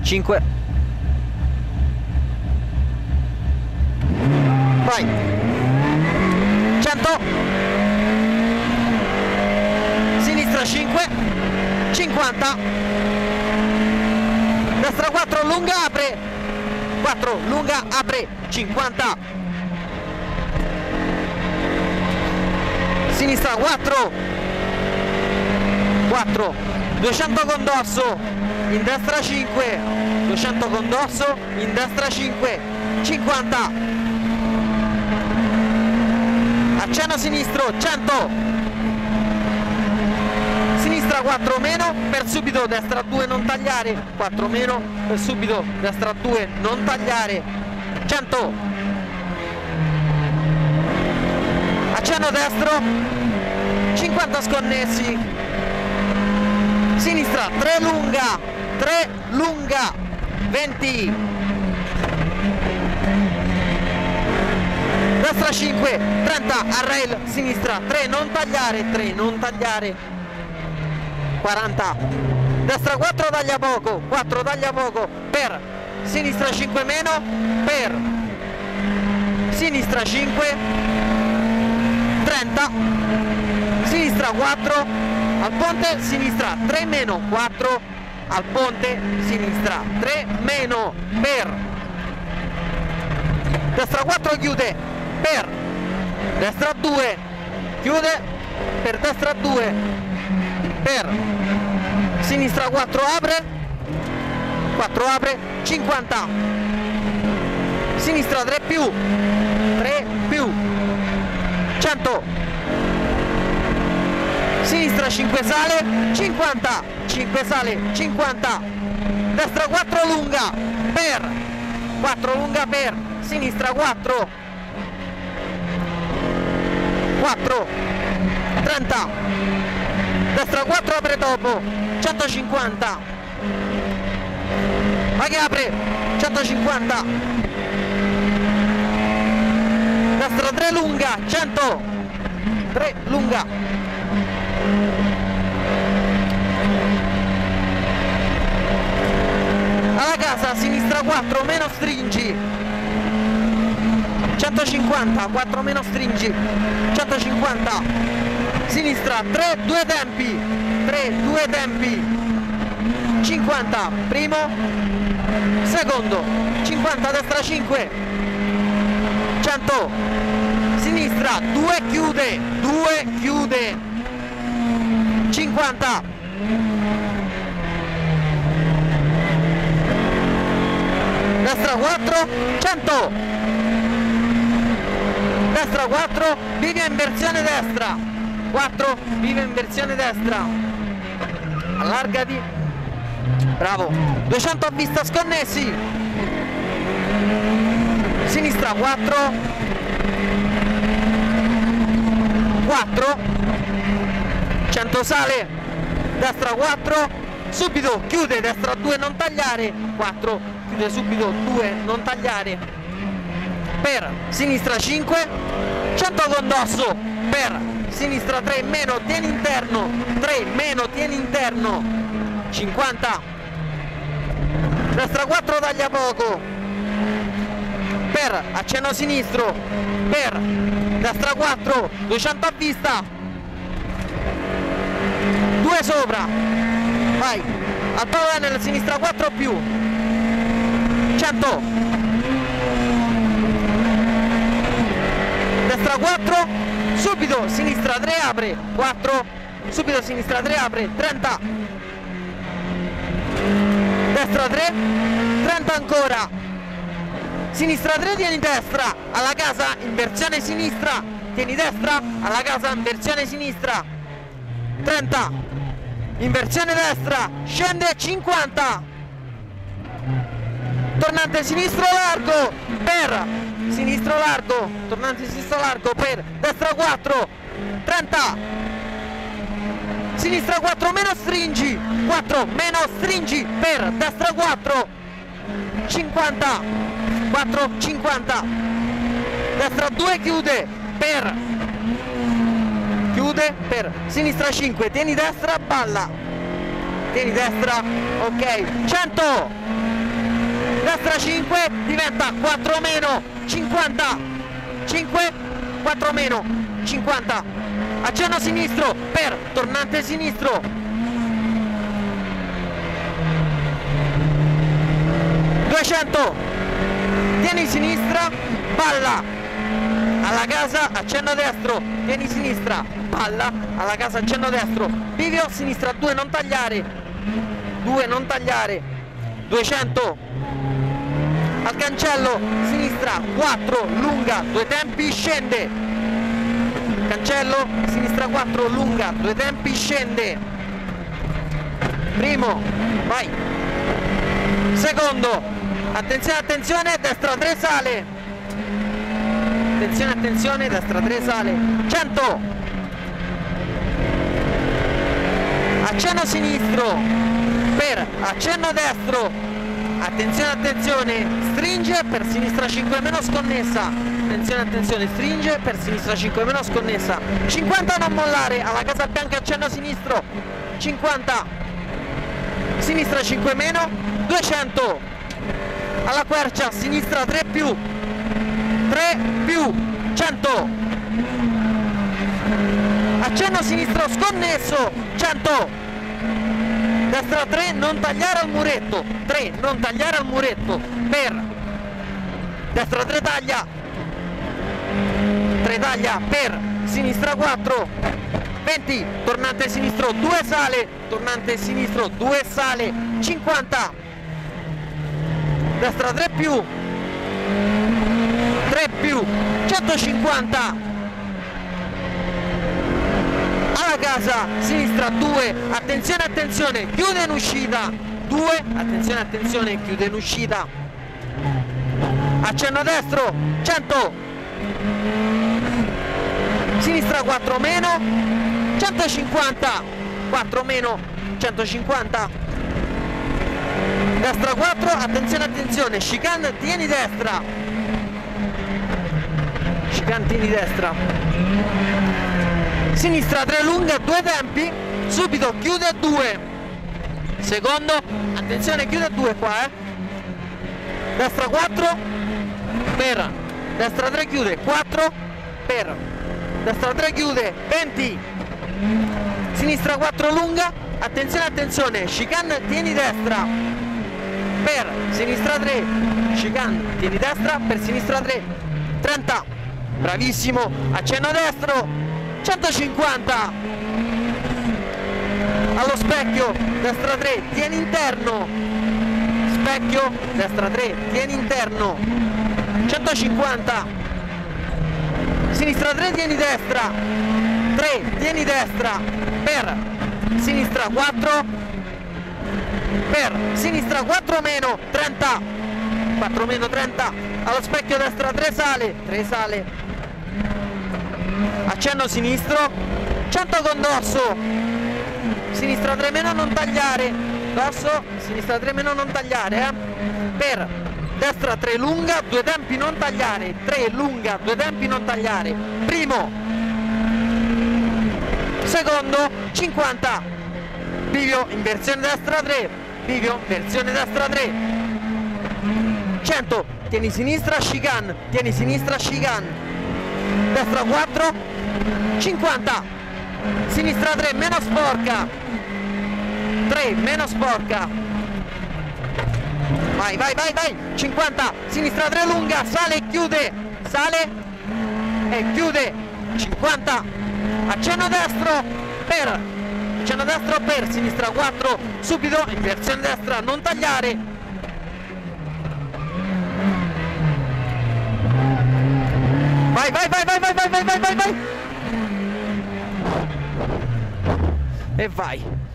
5. Vai. 100. Sinistra 5. 50. Destra 4, lunga, apre. 4, lunga, apre. 50. Sinistra 4. 4. 200 con dorso. In destra 5. 200 con dorso. In destra 5. 50. Accenno sinistro 100. Sinistra 4 meno, per subito, destra 2 non tagliare, 4 meno, per subito, destra 2 non tagliare, 100. Accenno destro, 50 sconnessi. Sinistra 3 lunga, 3 lunga, 20. Destra 5, 30 a rail, sinistra 3 non tagliare, 3 non tagliare, 40. Destra 4 taglia poco, 4 taglia poco, per sinistra 5 meno, per sinistra 5, 30, sinistra 4, al ponte, sinistra 3 meno, 4, al ponte, sinistra 3 meno, per destra 4 chiude, per destra 2 chiude, per destra 2, per sinistra 4 apre, 4 apre, 50, sinistra 3 più, 3 più, 100, sinistra 5 sale, 50, 5 sale, 50, destra 4 lunga, per 4 lunga, per sinistra 4, 4, 30, destra 4 apre dopo, 150, ma che apre, 150, destra 3 lunga, 100, 3 lunga, alla casa, sinistra 4 meno stringi, 150, 4 meno stringi, 150, sinistra 3, 2 tempi, 3, 2 tempi, 50, primo, secondo, 50, destra 5, 100, sinistra 2 chiude, 2 chiude, 50, destra 4, 100, destra 4, vive in versione destra, 4, vive in versione destra, allargati, bravo, 200 a vista sconnessi, sinistra 4, 4, 100 sale, destra 4, subito chiude, destra 2 non tagliare, 4, chiude subito 2 non tagliare, per sinistra 5, 100 con dosso, per sinistra 3 meno, tieni interno, 3 meno, tieni interno, 50, destra 4 taglia poco, per accenno sinistro, per destra 4, 200 a vista, 2 sopra, vai, a tunnel, sinistra 4 più, 100, destra 4, subito sinistra 3 apre, 4, subito sinistra 3 apre, 30, destra 3, 30 ancora, sinistra 3 tieni destra, alla casa in versione sinistra, tieni destra, alla casa in versione sinistra, 30, in versione destra, scende 50, tornante sinistro largo, per sinistro largo, tornante sinistro largo, per destra 4, 30, sinistra 4 meno stringi, 4 meno stringi, per destra 4, 50, 4, 50, destra 2 chiude, per chiude, per sinistra 5, tieni destra, balla, tieni destra, ok, 100, destra 5, diventa 4 meno 50, 5, 4 meno 50, accenno sinistro per tornante sinistro, 200, tieni sinistra, palla alla casa, accenno destro, tieni sinistra, palla alla casa, accenno destro, bivio sinistra 2, non tagliare, 2 non tagliare, 200, al cancello sinistra 4, lunga, 2 tempi, scende, cancello sinistra 4, lunga, 2 tempi, scende, primo, vai, secondo, attenzione attenzione, destra 3 sale, attenzione attenzione, destra 3 sale, 100, accenno sinistro per accenno destro, attenzione attenzione, stringe per sinistra 5 meno sconnessa, attenzione attenzione, stringe per sinistra 5 meno sconnessa, 50 non mollare, alla casa bianca accenno sinistro, 50, sinistra 5 meno, 200, alla quercia sinistra 3 più, 3 più, 100, accenno sinistro sconnesso, 100, destra 3 non tagliare al muretto, 3 non tagliare al muretto, per destra 3 taglia, 3 taglia per sinistra 4, 20, tornante sinistro 2 sale, tornante sinistro 2 sale, 50, destra 3 più, 3 più, 150, alla casa sinistra 2, attenzione attenzione, chiude in uscita, 2, attenzione attenzione, chiude in uscita, accenno destro, 100, sinistra 4 meno, 150, 4 meno, 150, destra 4, attenzione attenzione, chicane tieni destra, chicane tieni destra, sinistra 3 lunga, 2 tempi, subito chiude a 2, secondo, attenzione chiude a 2 qua, destra 4, per, destra 3 chiude, 4, per, destra 3 chiude, 20, sinistra 4 lunga, attenzione attenzione, chicane tieni destra, per, sinistra 3, chicane tieni destra, per sinistra 3, 30, bravissimo, accenno destro, 150, allo specchio, destra 3, tieni interno, specchio, destra 3, tieni interno, 150, sinistra 3, tieni destra, 3, tieni destra, per, sinistra 4, per, sinistra 4 meno, 30, 4 meno 30, allo specchio destra 3 sale, 3 sale, accenno sinistro, 100 con dorso, sinistra 3 meno non tagliare, dorso, sinistra 3 meno non tagliare, per, destra 3 lunga, 2 tempi non tagliare, 3 lunga, 2 tempi non tagliare, primo, secondo, 50, bivio, inversione destra 3, bivio, inversione destra 3, 100, tieni sinistra, chicane, tieni sinistra, chicane, destra 4, 50, sinistra 3 meno sporca, 3 meno sporca, vai vai vai vai, 50, sinistra 3 lunga, sale e chiude, sale e chiude, 50, accenno destro per sinistra 4, subito inversione destra, non tagliare, vai vai vai vai vai vai vai vai vai vai e vai.